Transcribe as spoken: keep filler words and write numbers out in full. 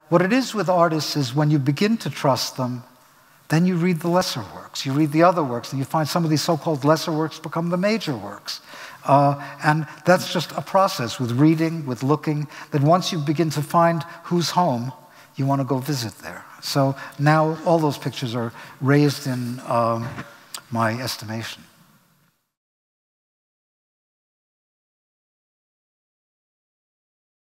what it is with artists is when you begin to trust them, then you read the lesser works. You read the other works, and you find some of these so-called lesser works become the major works. Uh, and that's just a process with reading, with looking, that once you begin to find who's home, you want to go visit there. So now all those pictures are raised in um, my estimation.